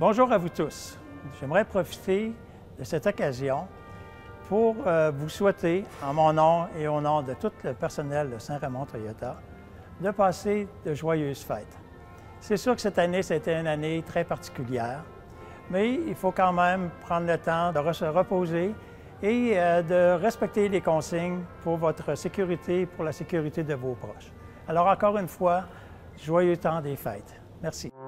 Bonjour à vous tous. J'aimerais profiter de cette occasion pour vous souhaiter, en mon nom et au nom de tout le personnel de Saint-Raymond Toyota, de passer de joyeuses fêtes. C'est sûr que cette année, c'était une année très particulière, mais il faut quand même prendre le temps de se reposer et de respecter les consignes pour votre sécurité, pour la sécurité de vos proches. Alors encore une fois, joyeux temps des fêtes. Merci.